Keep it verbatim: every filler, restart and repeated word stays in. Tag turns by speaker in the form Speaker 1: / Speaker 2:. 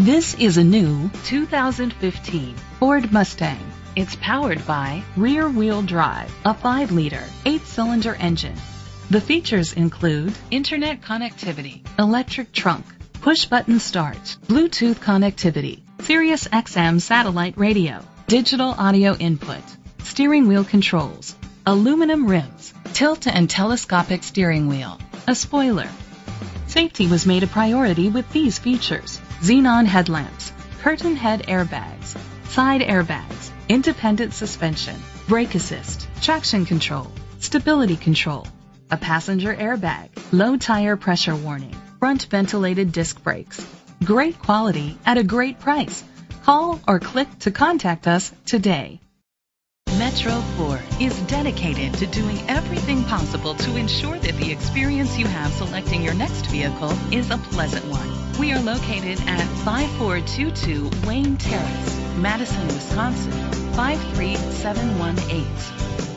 Speaker 1: This is a new two thousand fifteen Ford Mustang. It's powered by rear-wheel drive, a five liter, eight-cylinder engine. The features include internet connectivity, electric trunk, push-button start, Bluetooth connectivity, Sirius X M satellite radio, digital audio input, steering wheel controls, aluminum rims, tilt and telescopic steering wheel, a spoiler. Safety was made a priority with these features: xenon headlamps, curtain head airbags, side airbags, independent suspension, brake assist, traction control, stability control, a passenger airbag, low tire pressure warning, front ventilated disc brakes. Great quality at a great price. Call or click to contact us today. Metro Ford is dedicated to doing everything possible to ensure that the experience you have selecting your next vehicle is a pleasant one. We are located at five four two two Wayne Terrace, Madison, Wisconsin, five three seven one eight.